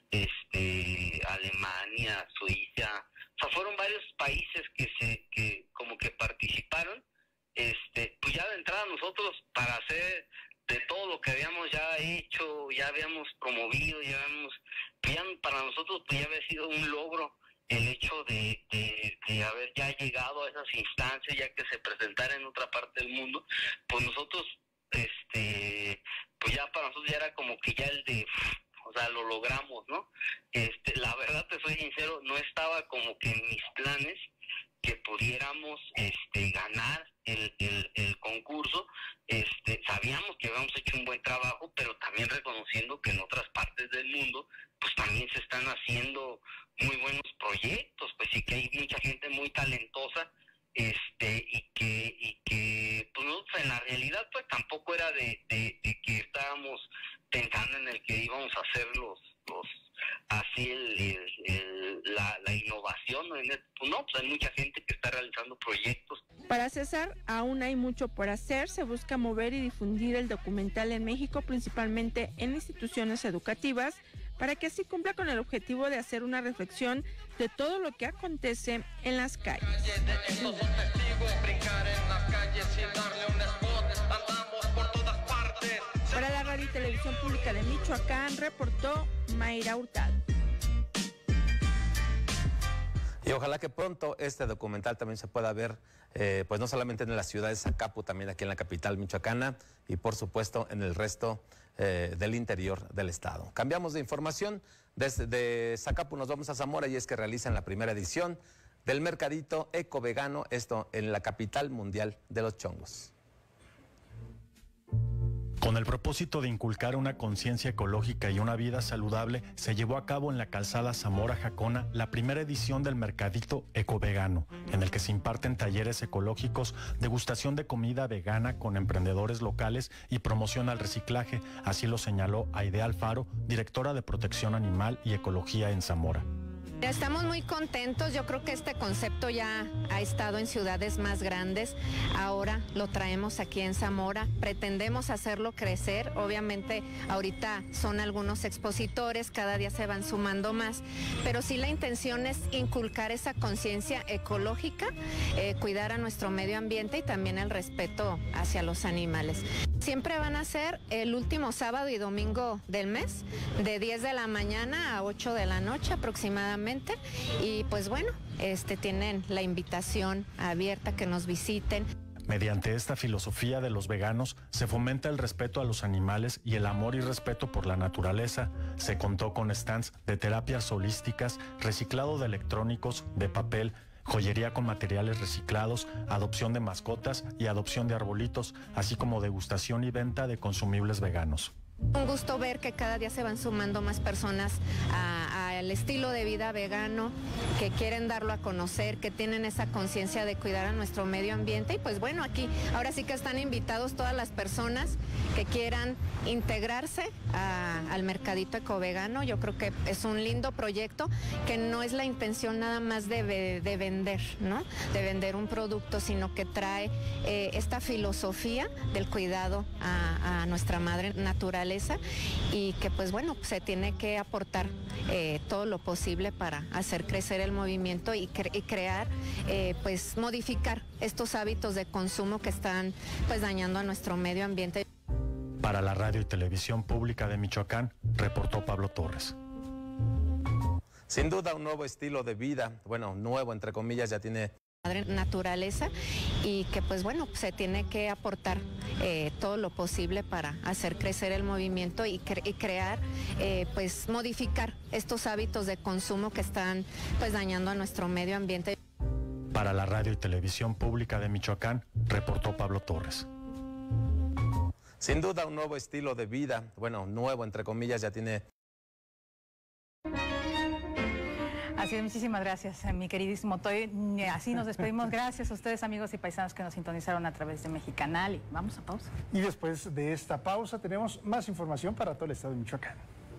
S9: Alemania, Suiza. O sea, fueron varios países que como que participaron. Pues ya de entrada nosotros, para hacer de todo lo que habíamos ya hecho, ya habíamos promovido, para nosotros pues ya había sido un logro el hecho de haber ya llegado a esas instancias, ya que se presentara en otra parte del mundo, pues nosotros, pues ya para nosotros ya era como que ya o sea, lo logramos, ¿no? La verdad, te soy sincero, no estaba como que en mis planes que pudiéramos ganar el concurso. Sabíamos que habíamos hecho un buen trabajo, pero también reconociendo que en otras partes del mundo pues también se están haciendo muy buenos proyectos, pues sí que hay mucha gente muy talentosa, y que pues nosotros en la realidad pues tampoco era de que estábamos pensando en el que íbamos hacer la innovación. No, pues hay mucha gente que está realizando proyectos.
S8: Para César, aún hay mucho por hacer. Se busca mover y difundir el documental en México, principalmente en instituciones educativas, para que así cumpla con el objetivo de hacer una reflexión de todo lo que acontece en las calles. Para la Radio y Televisión Pública de Michoacán, reportó Mayra Hurtado.
S7: Y ojalá que pronto este documental también se pueda ver, pues no solamente en la ciudad de Zacapu, también aquí en la capital michoacana y por supuesto en el resto del interior del estado. Cambiamos de información, desde Zacapu nos vamos a Zamora y es que realizan la primera edición del Mercadito Eco Vegano, esto en la capital mundial de los chongos.
S10: Con el propósito de inculcar una conciencia ecológica y una vida saludable, se llevó a cabo en la calzada Zamora-Jacona la primera edición del Mercadito Eco-Vegano, en el que se imparten talleres ecológicos, degustación de comida vegana con emprendedores locales y promoción al reciclaje. Así lo señaló Aide Alfaro, directora de Protección Animal y Ecología en Zamora.
S11: Estamos muy contentos, yo creo que este concepto ya ha estado en ciudades más grandes, ahora lo traemos aquí en Zamora, pretendemos hacerlo crecer, obviamente ahorita son algunos expositores, cada día se van sumando más, pero sí la intención es inculcar esa conciencia ecológica, cuidar a nuestro medio ambiente y también el respeto hacia los animales. Siempre van a ser el último sábado y domingo del mes, de 10 de la mañana a 8 de la noche aproximadamente. Y pues bueno, tienen la invitación abierta que nos visiten.
S10: Mediante esta filosofía de los veganos se fomenta el respeto a los animales y el amor y respeto por la naturaleza. Se contó con stands de terapias holísticas, reciclado de electrónicos, de papel, joyería con materiales reciclados, adopción de mascotas y adopción de arbolitos, así como degustación y venta de consumibles veganos.
S11: Un gusto ver que cada día se van sumando más personas al estilo de vida vegano, que quieren darlo a conocer, que tienen esa conciencia de cuidar a nuestro medio ambiente. Y pues bueno, aquí ahora sí que están invitados todas las personas que quieran integrarse al Mercadito Ecovegano. Yo creo que es un lindo proyecto que no es la intención nada más de vender, ¿no? De vender un producto, sino que trae esta filosofía del cuidado a nuestra madre naturaleza y que pues bueno, se tiene que aportar todo lo posible para hacer crecer el movimiento y crear, pues modificar estos hábitos de consumo que están pues dañando a nuestro medio ambiente.
S10: Para la Radio y Televisión Pública de Michoacán, reportó Pablo Torres.
S7: Sin duda un nuevo estilo de vida, bueno, nuevo entre comillas, ya tiene
S11: naturaleza y que pues bueno, se tiene que aportar todo lo posible para hacer crecer el movimiento y crear, pues modificar estos hábitos de consumo que están pues dañando a nuestro medio ambiente.
S10: Para la Radio y Televisión Pública de Michoacán, reportó Pablo Torres.
S7: Sin duda un nuevo estilo de vida, bueno, nuevo entre comillas, ya tiene.
S1: Así es, muchísimas gracias, mi queridísimo Toy. Así nos despedimos. Gracias a ustedes, amigos y paisanos que nos sintonizaron a través de Mexicanal. Y vamos a pausa.
S2: Y después de esta pausa tenemos más información para todo el estado de Michoacán.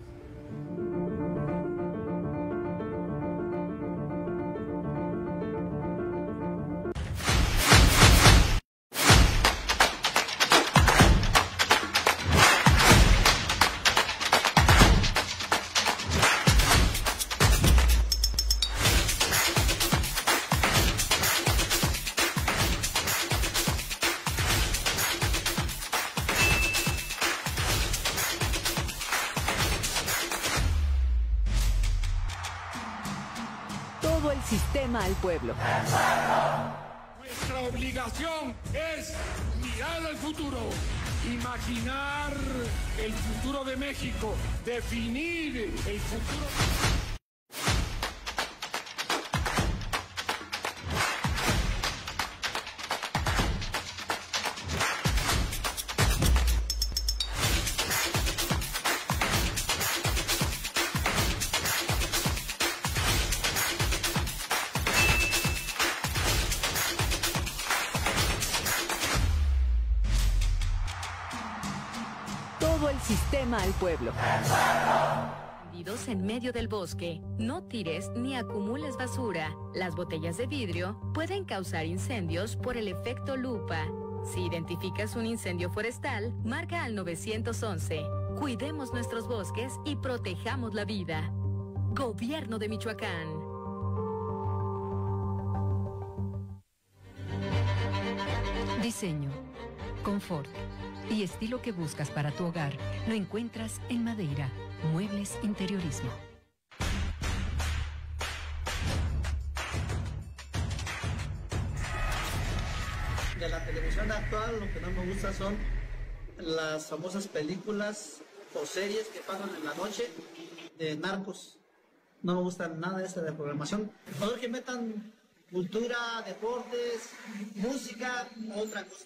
S20: Sistema al pueblo.
S12: Nuestra obligación es mirar al futuro, imaginar el futuro de México, definir el futuro.
S20: Todo el sistema al pueblo.
S14: En medio del bosque. No tires ni acumules basura. Las botellas de vidrio pueden causar incendios por el efecto lupa. Si identificas un incendio forestal, marca al 911. Cuidemos nuestros bosques y protejamos la vida. Gobierno de Michoacán.
S17: Diseño, confort y estilo que buscas para tu hogar lo encuentras en Madeira. Muebles Interiorismo.
S18: De la televisión actual, lo que no me gusta son las famosas películas o series que pasan en la noche de narcos. No me gusta nada de esa de programación. Mejor que metan cultura, deportes, música, otra cosa.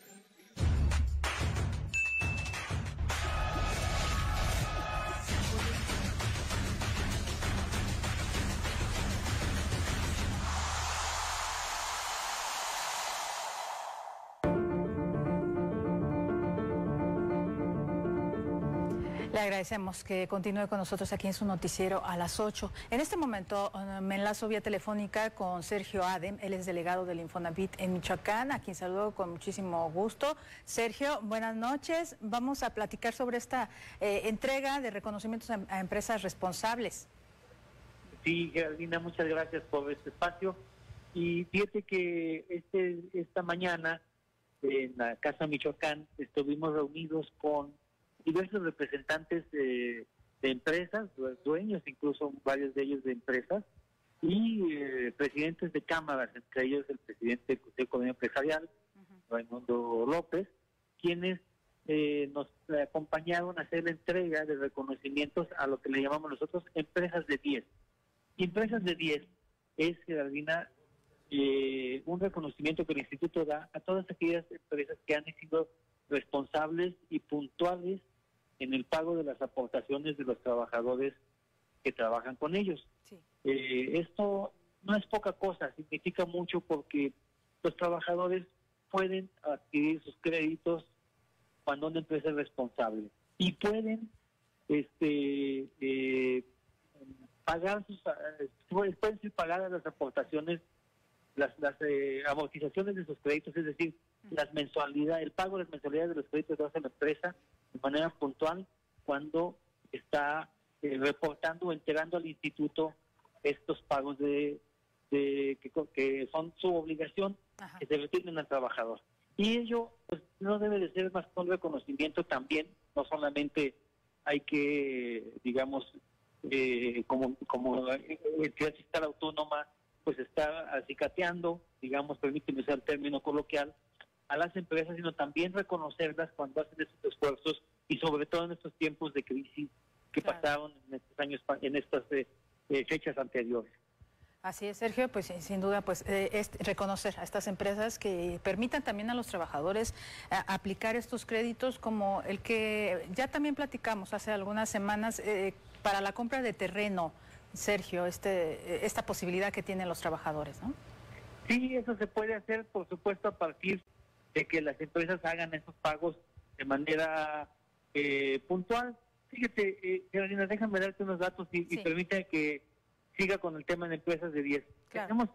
S1: Le agradecemos que continúe con nosotros aquí en su noticiero a las 8. En este momento me enlazo vía telefónica con Sergio Adem, él es delegado del Infonavit en Michoacán, a quien saludo con muchísimo gusto. Sergio, buenas noches. Vamos a platicar sobre esta entrega de reconocimientos a empresas responsables.
S24: Sí, Geraldina, muchas gracias por este espacio. Y fíjate que esta mañana en la Casa Michoacán estuvimos reunidos con diversos representantes de empresas, dueños incluso varios de ellos de empresas, y presidentes de cámaras, entre ellos el presidente del Consejo de Economía Empresarial, Raimundo López, quienes nos acompañaron a hacer la entrega de reconocimientos a lo que le llamamos nosotros empresas de 10. Y empresas de 10 es, Geraldina, un reconocimiento que el Instituto da a todas aquellas empresas que han sido responsables y puntuales en el pago de las aportaciones de los trabajadores que trabajan con ellos.
S1: Sí.
S24: Esto no es poca cosa, significa mucho porque los trabajadores pueden adquirir sus créditos cuando una empresa es responsable y pueden pagar pueden ser pagadas las aportaciones, las amortizaciones de sus créditos, es decir, las mensualidades, el pago de las mensualidades de los créditos que hace la empresa de manera puntual cuando está reportando o entregando al instituto estos pagos que son su obligación. Ajá. Que se retienen al trabajador. Y ello pues no debe de ser más que un reconocimiento también, no solamente hay que, digamos, como entidad fiscal autónoma, pues está acicateando, digamos, permíteme usar el término coloquial, a las empresas, sino también reconocerlas cuando hacen estos esfuerzos y sobre todo en estos tiempos de crisis que pasaron en estos años, en estas fechas anteriores.
S1: Así es, Sergio, pues sin duda pues es reconocer a estas empresas que permitan también a los trabajadores aplicar estos créditos como el que ya también platicamos hace algunas semanas para la compra de terreno, Sergio, esta posibilidad que tienen los trabajadores, ¿no?
S24: Sí, eso se puede hacer, por supuesto, a partir de que las empresas hagan esos pagos de manera puntual. Fíjate, Carolina, déjame darte unos datos y permítame que siga con el tema de empresas de 10. Claro. Tenemos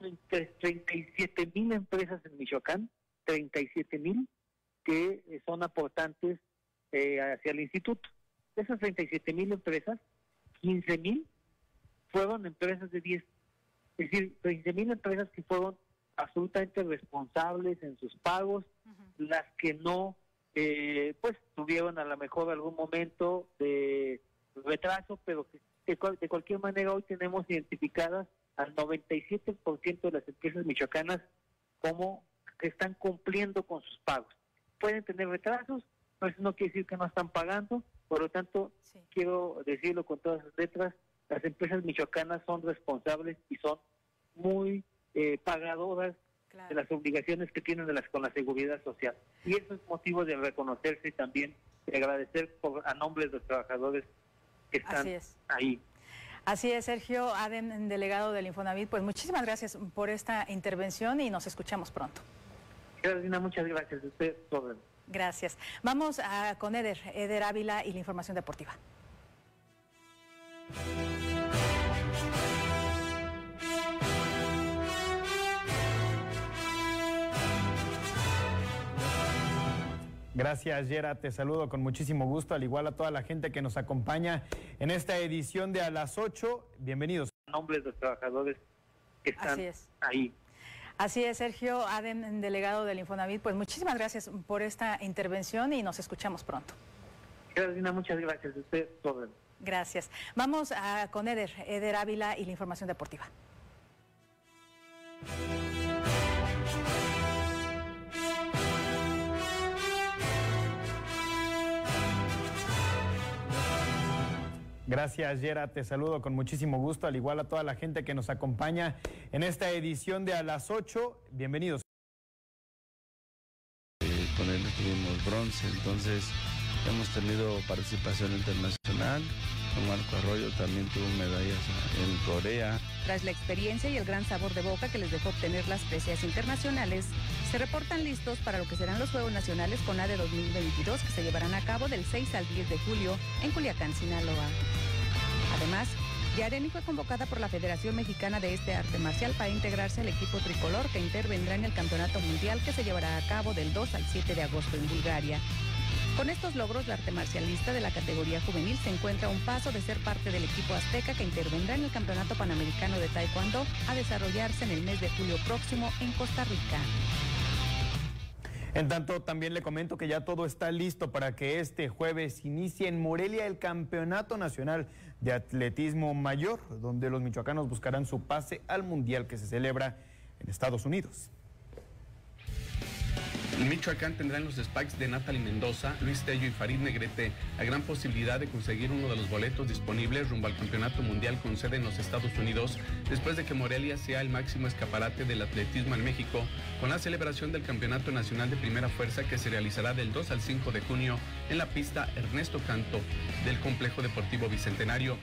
S24: 37,000 empresas en Michoacán, 37,000 que son aportantes hacia el instituto. De esas 37,000 empresas, 15,000 fueron empresas de 10. Es decir, 15,000 empresas que fueron absolutamente responsables en sus pagos, las que no, pues tuvieron a lo mejor algún momento de retraso, pero que de cualquier manera hoy tenemos identificadas al 97% de las empresas michoacanas como que están cumpliendo con sus pagos. Pueden tener retrasos, pero eso no quiere decir que no están pagando, por lo tanto, quiero decirlo con todas las letras, las empresas michoacanas son responsables y son muy pagadoras de las obligaciones que tienen con la seguridad social. Y eso es motivo de reconocerse y también de agradecer a nombre de los trabajadores que están ahí.
S1: Así es, Sergio Adem, delegado del Infonavit, pues muchísimas gracias por esta intervención y nos escuchamos pronto.
S24: Carolina, muchas gracias. Usted sobre.
S1: Gracias. Vamos con Eder Ávila y la información deportiva.
S13: Gracias, Yera, te saludo con muchísimo gusto, al igual a toda la gente que nos acompaña en esta edición de A las 8. Bienvenidos.
S24: Nombres de los trabajadores que están ahí.
S1: Así es, Sergio Adem, delegado del Infonavit, pues muchísimas gracias por esta intervención y nos escuchamos pronto.
S24: Carolina, muchas gracias. Usted todo.
S1: Gracias. Vamos con Eder Ávila y la información deportiva.
S13: Gracias, Yera, te saludo con muchísimo gusto, al igual a toda la gente que nos acompaña en esta edición de A las 8. Bienvenidos.
S15: Con él tuvimos bronce, entonces hemos tenido participación internacional. Con Marco Arroyo también tuvo medallas en Corea.
S16: Tras la experiencia y el gran sabor de boca que les dejó obtener las preseas internacionales, se reportan listos para lo que serán los Juegos Nacionales CONADE 2022 que se llevarán a cabo del 6 al 10 de julio en Culiacán, Sinaloa. Además, Yareni fue convocada por la Federación Mexicana de este arte marcial para integrarse al equipo tricolor que intervendrá en el Campeonato Mundial que se llevará a cabo del 2 al 7 de agosto en Bulgaria. Con estos logros, la arte marcialista de la categoría juvenil se encuentra a un paso de ser parte del equipo azteca que intervendrá en el Campeonato Panamericano de Taekwondo a desarrollarse en el mes de julio próximo en Costa Rica.
S13: En tanto, también le comento que ya todo está listo para que este jueves inicie en Morelia el Campeonato Nacional de Atletismo Mayor, donde los michoacanos buscarán su pase al Mundial que se celebra en Estados Unidos.
S19: En Michoacán tendrán los Spikes de Natalie Mendoza, Luis Tello y Farid Negrete la gran posibilidad de conseguir uno de los boletos disponibles rumbo al Campeonato Mundial con sede en los Estados Unidos, después de que Morelia sea el máximo escaparate del atletismo en México, con la celebración del Campeonato Nacional de Primera Fuerza que se realizará del 2 al 5 de junio en la pista Ernesto Canto del Complejo Deportivo Bicentenario.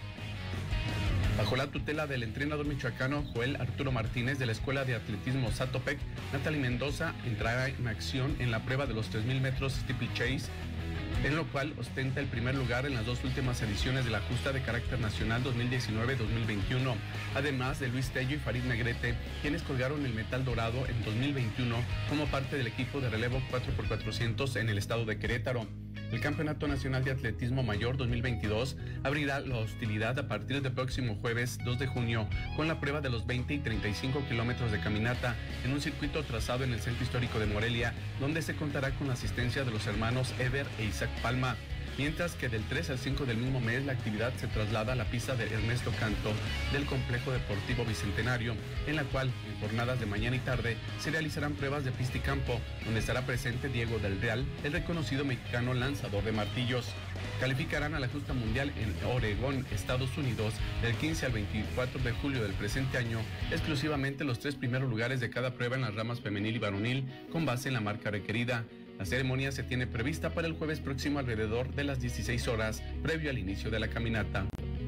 S19: Bajo la tutela del entrenador michoacano Joel Arturo Martínez de la Escuela de Atletismo Zatopec, Natalie Mendoza entrará en acción en la prueba de los 3,000 metros steeplechase, en lo cual ostenta el primer lugar en las dos últimas ediciones de la justa de carácter nacional 2019-2021, además de Luis Tello y Farid Negrete, quienes colgaron el metal dorado en 2021 como parte del equipo de relevo 4x400 en el estado de Querétaro. El Campeonato Nacional de Atletismo Mayor 2022 abrirá la hostilidad a partir del próximo jueves 2 de junio con la prueba de los 20 y 35 kilómetros de caminata en un circuito trazado en el Centro Histórico de Morelia, donde se contará con la asistencia de los hermanos Ever e Isaac Palma. Mientras que del 3 al 5 del mismo mes la actividad se traslada a la pista de Ernesto Canto del Complejo Deportivo Bicentenario, en la cual en jornadas de mañana y tarde se realizarán pruebas de pista y campo, donde estará presente Diego del Real, el reconocido mexicano lanzador de martillos. Calificarán a la justa mundial en Oregón, Estados Unidos, del 15 al 24 de julio del presente año, exclusivamente los 3 primeros lugares de cada prueba en las ramas femenil y varonil, con base en la marca requerida. La ceremonia se tiene prevista para el jueves próximo alrededor de las 16 horas, previo al inicio de la caminata.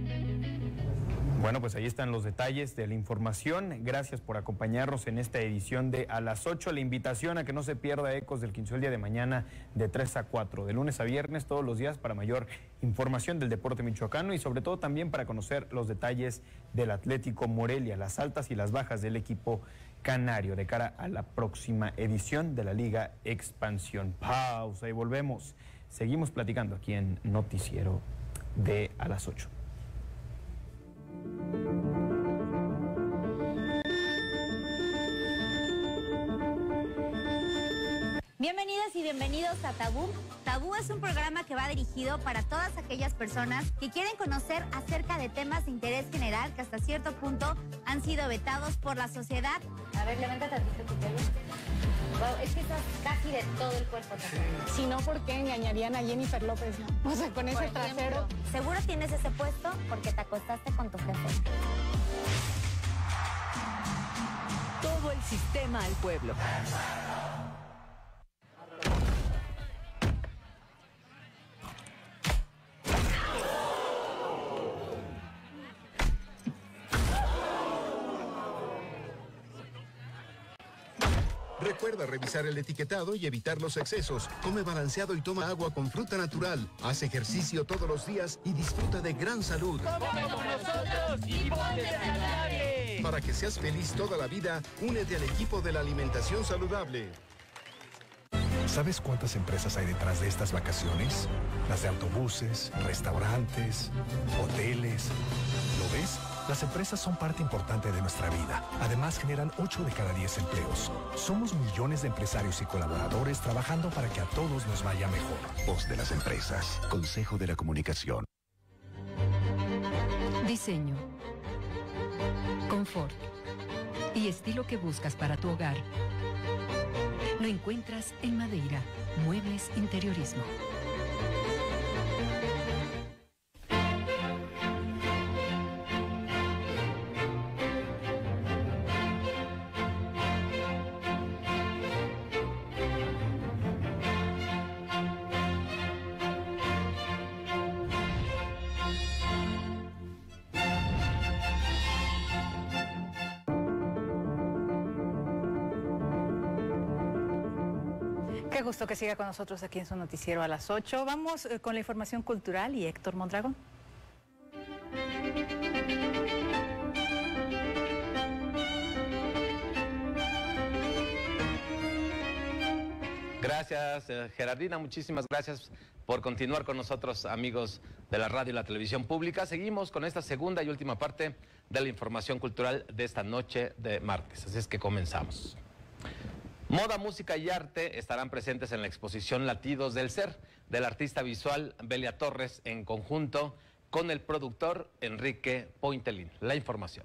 S13: Bueno, pues ahí están los detalles de la información. Gracias por acompañarnos en esta edición de A las 8. La invitación a que no se pierda Ecos del Quinceol el día de mañana de 3 a 4, de lunes a viernes, todos los días, para mayor información del deporte michoacano y sobre todo también para conocer los detalles del Atlético Morelia, las altas y las bajas del equipo canario de cara a la próxima edición de la Liga Expansión. Pausa y volvemos. Seguimos platicando aquí en Noticiero de A las 8.
S25: Bienvenidas y bienvenidos a Tabú. Tabú es un programa que va dirigido para todas aquellas personas que quieren conocer acerca de temas de interés general que hasta cierto punto han sido vetados por la sociedad. A ver, levántate tantito tu pelo. Wow, es que estás casi de todo el cuerpo.
S26: Si no, ¿por qué engañarían a Jennifer López, no? O sea, con ese trasero.
S25: Seguro tienes ese puesto porque te acostaste con tu jefe.
S20: Todo el sistema al pueblo.
S3: Recuerda revisar el etiquetado y evitar los excesos. Come balanceado y toma agua con fruta natural. Haz ejercicio todos los días y disfruta de gran salud.
S4: ¡Come como nosotros y ponte saludable!
S3: Para que seas feliz toda la vida, únete al equipo de la alimentación saludable.
S6: ¿Sabes cuántas empresas hay detrás de estas vacaciones? Las de autobuses, restaurantes, hoteles. ¿Lo ves? Las empresas son parte importante de nuestra vida. Además, generan 8 de cada 10 empleos. Somos millones de empresarios y colaboradores trabajando para que a todos nos vaya mejor. Voz de las empresas. Consejo de la Comunicación.
S17: Diseño, confort y estilo que buscas para tu hogar. Lo encuentras en Madeira, Muebles Interiorismo.
S1: Qué gusto que siga con nosotros aquí en su noticiero a las 8. Vamos con la información cultural y Héctor Mondragón.
S7: Gracias, Gerardina, muchísimas gracias por continuar con nosotros, amigos de la radio y la televisión pública. Seguimos con esta segunda y última parte de la información cultural de esta noche de martes, así es que comenzamos. Moda, música y arte estarán presentes en la exposición Latidos del Ser del artista visual Belia Torres en conjunto con el productor Enrique Pointelín. La información.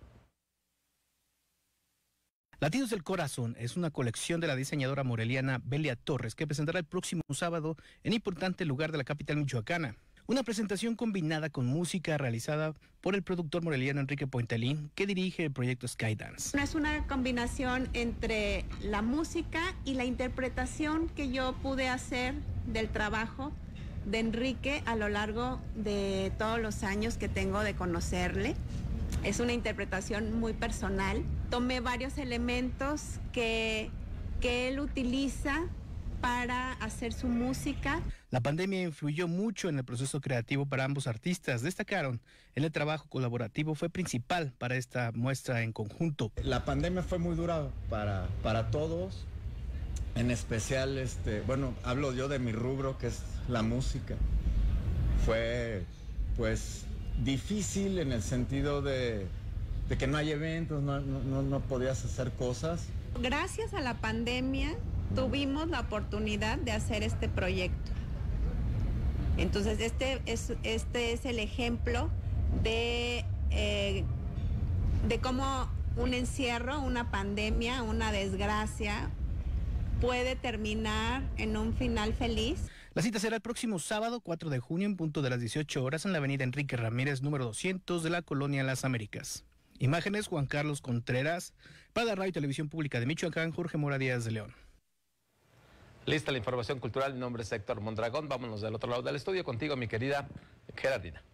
S21: Latidos del Corazón es una colección de la diseñadora moreliana Belia Torres que presentará el próximo sábado en importante lugar de la capital michoacana. Una presentación combinada con música realizada por el productor moreliano Enrique Pointelín, que dirige el proyecto Skydance.
S8: Es una combinación entre la música y la interpretación que yo pude hacer del trabajo de Enrique a lo largo de todos los años que tengo de conocerle. Es una interpretación muy personal. Tomé varios elementos que él utiliza para hacer su música.
S21: La pandemia influyó mucho en el proceso creativo para ambos artistas. Destacaron, en el trabajo colaborativo fue principal para esta muestra en conjunto.
S22: La pandemia fue muy dura para todos, en especial, bueno, hablo yo de mi rubro, que es la música. Fue, pues, difícil en el sentido de que no hay eventos, no podías hacer cosas.
S8: Gracias a la pandemia tuvimos la oportunidad de hacer este proyecto. Entonces este es el ejemplo de cómo un encierro, una pandemia, una desgracia puede terminar en un final feliz.
S21: La cita será el próximo sábado 4 de junio en punto de las 18 horas en la avenida Enrique Ramírez número 200 de la Colonia Las Américas. Imágenes Juan Carlos Contreras, para la Radio y Televisión Pública de Michoacán, Jorge Mora Díaz de León.
S7: Lista la información cultural, mi nombre es Héctor Mondragón, vámonos del otro lado del estudio contigo, mi querida Gerardina.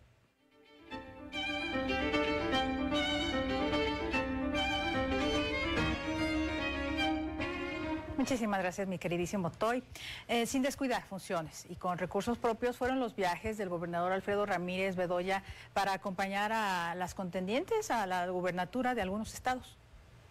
S1: Muchísimas gracias, mi queridísimo Toy. Sin descuidar funciones y con recursos propios fueron los viajes del gobernador Alfredo Ramírez Bedoya para acompañar a las contendientes a la gubernatura de algunos estados.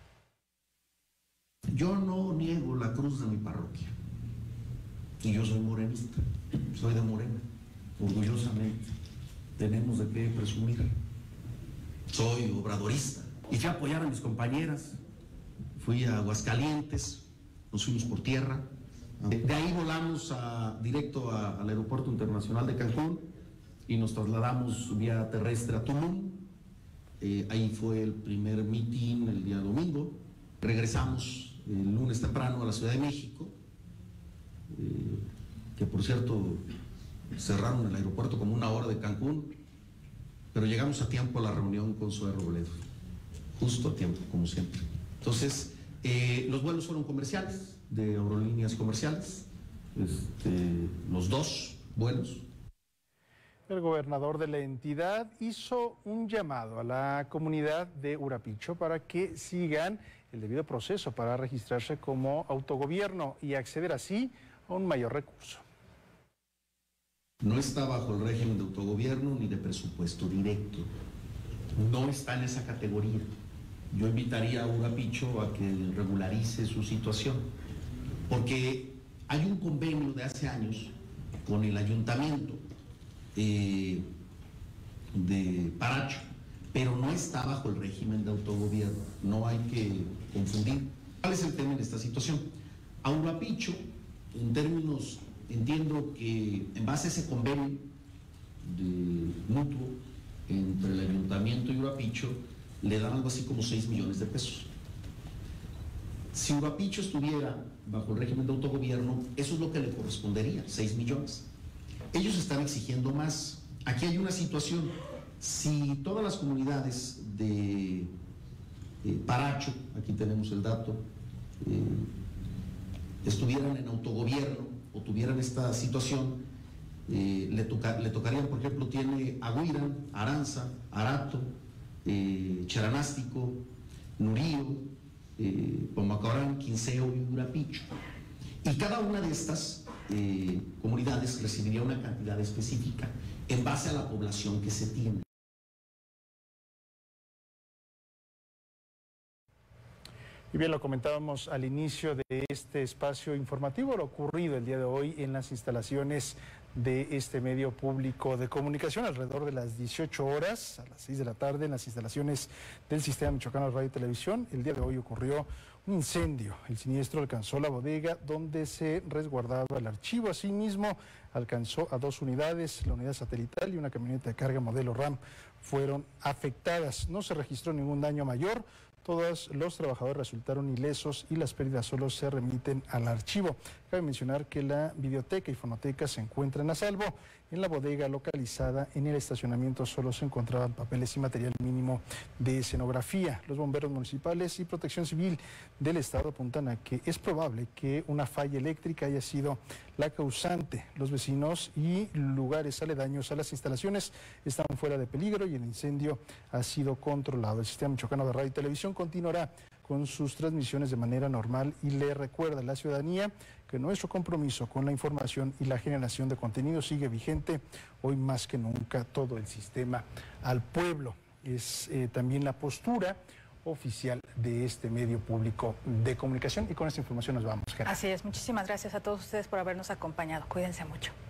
S23: Yo no niego la cruz de mi parroquia. Y yo soy morenista, soy de Morena, orgullosamente. Tenemos de qué presumir. Soy obradorista y fui a apoyar a mis compañeras. Fui a Aguascalientes, nos fuimos por tierra. De ahí volamos directo al Aeropuerto Internacional de Cancún y nos trasladamos vía terrestre a Tulum. Ahí fue el primer mitin el día domingo. Regresamos el lunes temprano a la Ciudad de México. Que por cierto cerraron el aeropuerto como una hora de Cancún, pero llegamos a tiempo a la reunión con Zoe Robledo, justo a tiempo, como siempre. Entonces, los vuelos fueron comerciales, de aerolíneas comerciales, los dos vuelos.
S2: El gobernador de la entidad hizo un llamado a la comunidad de Urapicho para que sigan el debido proceso para registrarse como autogobierno y acceder así a un mayor recurso.
S23: No está bajo el régimen de autogobierno ni de presupuesto directo. No está en esa categoría. Yo invitaría a Urapicho a que regularice su situación, porque hay un convenio de hace años con el ayuntamiento de Paracho, pero no está bajo el régimen de autogobierno. No hay que confundir. ¿Cuál es el tema en esta situación? A Urapicho, en términos, entiendo que en base a ese convenio de mutuo entre el ayuntamiento y Urapicho, le dan algo así como 6 millones de pesos. Si Urapicho estuviera bajo el régimen de autogobierno, eso es lo que le correspondería, 6 millones. Ellos están exigiendo más. Aquí hay una situación. Si todas las comunidades de Paracho, aquí tenemos el dato, estuvieran en autogobierno o tuvieran esta situación, le tocarían, por ejemplo, tiene Agüiran, Aranza, Arato, Charanástico, Nurío, Pomacaurán, Quinceo y Urapicho. Y cada una de estas comunidades recibiría una cantidad específica en base a la población que se tiene.
S2: Y bien, lo comentábamos al inicio de este espacio informativo, lo ocurrido el día de hoy en las instalaciones de este medio público de comunicación alrededor de las 18 horas, a las 6 de la tarde, en las instalaciones del Sistema Michoacano de Radio y Televisión. El día de hoy ocurrió un incendio. El siniestro alcanzó la bodega donde se resguardaba el archivo. Asimismo, alcanzó a 2 unidades, la unidad satelital y una camioneta de carga modelo RAM fueron afectadas. No se registró ningún daño mayor. Todos los trabajadores resultaron ilesos y las pérdidas solo se remiten al archivo. Cabe mencionar que la biblioteca y fonoteca se encuentran a salvo. En la bodega localizada en el estacionamiento solo se encontraban papeles y material mínimo de escenografía. Los bomberos municipales y Protección Civil del Estado apuntan a que es probable que una falla eléctrica haya sido la causante. Los vecinos y lugares aledaños a las instalaciones están fuera de peligro y el incendio ha sido controlado. El Sistema Michoacano de Radio y Televisión continuará con sus transmisiones de manera normal y le recuerda a la ciudadanía que nuestro compromiso con la información y la generación de contenido sigue vigente. Hoy más que nunca todo el sistema al pueblo. Es también la postura oficial de este medio público de comunicación y con esta información nos vamos, Gerardo.
S1: Así es, muchísimas gracias a todos ustedes por habernos acompañado. Cuídense mucho.